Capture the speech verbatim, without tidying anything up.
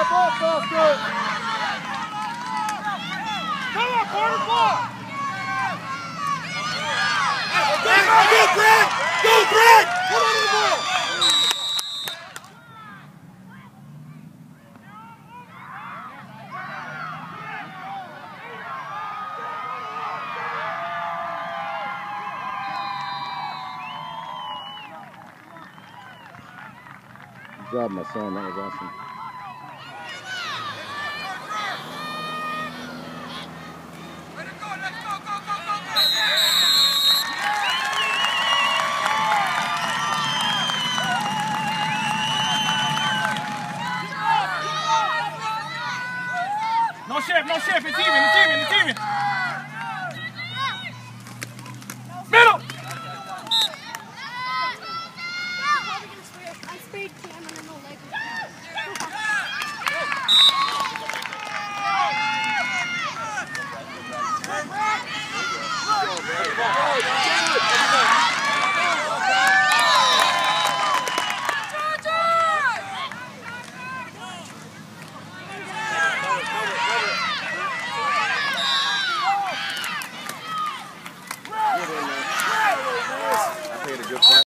ball, Foster! Come on, corner ball! Go, go, Greg! Go, Greg! Come on to the ball! Good job, my son. That was awesome. No shift, no shift. It's even, it's even, it's even. Middle!